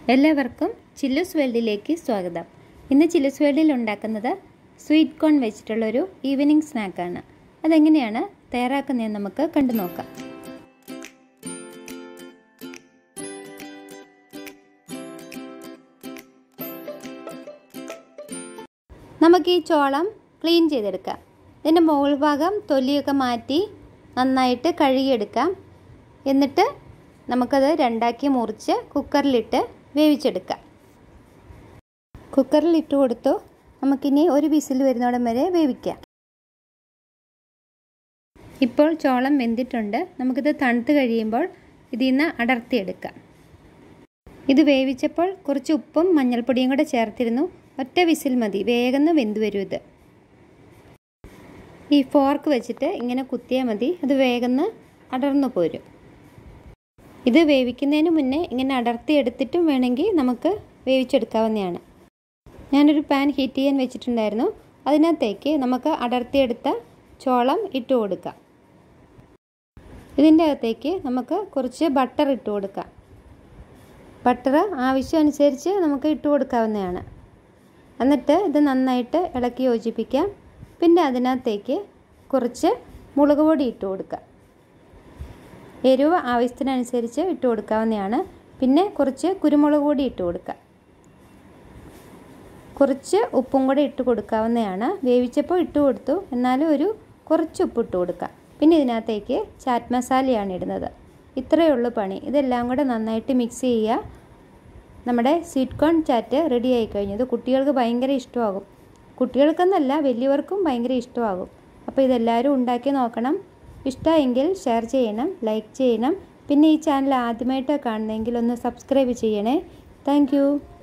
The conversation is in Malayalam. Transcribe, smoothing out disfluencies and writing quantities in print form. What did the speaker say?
എല്ലാവർക്കും ചില്ലൂസ് വേൾഡിലേക്ക് സ്വാഗതം. ഇന്ന് ചില്ലൂസ് വേൾഡിൽ ഉണ്ടാക്കുന്നത് സ്വീറ്റ് കോൺ വെച്ചിട്ടുള്ളൊരു ഈവനിങ് സ്നാക്കാണ്. അതെങ്ങനെയാണ് തയ്യാറാക്കുന്നതെന്ന് നമുക്ക് കണ്ടു നോക്കാം. നമുക്ക് ഈ ചോളം ക്ലീൻ ചെയ്തെടുക്കാം. ഇതിൻ്റെ മുകൾ ഭാഗം തൊലിയൊക്കെ മാറ്റി നന്നായിട്ട് കഴുകിയെടുക്കാം. എന്നിട്ട് നമുക്കത് രണ്ടാക്കി മുറിച്ച് കുക്കറിലിട്ട് വേവിച്ചെടുക്കാം. കുക്കറിലിട്ട് കൊടുത്തു നമുക്കിനി ഒരു വിസിൽ വരുന്നോടം വരെ വേവിക്കാം. ഇപ്പോൾ ചോളം വെന്തിട്ടുണ്ട്. നമുക്കിത് തണുത്ത് കഴിയുമ്പോൾ ഇതിൽ നിന്ന് അടർത്തിയെടുക്കാം. ഇത് വേവിച്ചപ്പോൾ കുറച്ച് ഉപ്പും മഞ്ഞൾപ്പൊടിയും കൂടെ ചേർത്തിരുന്നു. ഒറ്റ വിസിൽ മതി, വേഗം വെന്ത് വരും. ഇത് ഈ ഫോർക്ക് വെച്ചിട്ട് ഇങ്ങനെ കുത്തിയാൽ മതി, അത് വേഗം അടർന്നു പോരും. ഇത് വേവിക്കുന്നതിന് മുന്നേ ഇങ്ങനെ അടർത്തിയെടുത്തിട്ടും വേണമെങ്കിൽ നമുക്ക് വേവിച്ചെടുക്കാവുന്നതാണ്. ഞാനൊരു പാൻ ഹീറ്റ് ചെയ്യാൻ വെച്ചിട്ടുണ്ടായിരുന്നു. അതിനകത്തേക്ക് നമുക്ക് അടർത്തിയെടുത്ത ചോളം ഇട്ട് കൊടുക്കാം. ഇതിൻ്റെ അകത്തേക്ക് നമുക്ക് കുറച്ച് ബട്ടർ ഇട്ട് കൊടുക്കാം. ബട്ടർ ആവശ്യമനുസരിച്ച് നമുക്ക് ഇട്ട് കൊടുക്കാവുന്നതാണ്. എന്നിട്ട് ഇത് നന്നായിട്ട് ഇളക്കി യോജിപ്പിക്കാം. പിന്നെ അതിനകത്തേക്ക് കുറച്ച് മുളക് പൊടി ഇട്ട് കൊടുക്കാം. എരിവ് ആവശ്യത്തിനനുസരിച്ച് ഇട്ട് കൊടുക്കാവുന്നതാണ്. പിന്നെ കുറച്ച് കുരുമുളക് പൊടി ഇട്ട് കൊടുക്കാം. കുറച്ച് ഉപ്പും കൂടെ ഇട്ട് കൊടുക്കാവുന്നതാണ്. വേവിച്ചപ്പോൾ ഇട്ട് കൊടുത്തു, എന്നാലും കുറച്ച് ഉപ്പ് ഇട്ട് കൊടുക്കാം. പിന്നെ ഇതിനകത്തേക്ക് ചാറ്റ് മസാലയാണ് ഇടുന്നത്. ഇത്രയേ ഉള്ളൂ പണി. ഇതെല്ലാം കൂടെ നന്നായിട്ട് മിക്സ് ചെയ്യുക. നമ്മുടെ സ്വീറ്റ് കോൺ ചാറ്റ് റെഡി ആയി കഴിഞ്ഞു. ഇത് കുട്ടികൾക്ക് ഭയങ്കര ഇഷ്ടമാകും. കുട്ടികൾക്കെന്നല്ല, വലിയവർക്കും ഭയങ്കര ഇഷ്ടമാകും. അപ്പോൾ ഇതെല്ലാവരും ഉണ്ടാക്കി നോക്കണം. ഇഷ്ടമെങ്കിൽ ഷെയർ ചെയ്യണം, ലൈക്ക് ചെയ്യണം. പിന്നെ ഈ ചാനൽ ആദ്യമായിട്ടാണ് കാണുന്നതെങ്കിൽ ഒന്ന് സബ്സ്ക്രൈബ് ചെയ്യണേ. താങ്ക്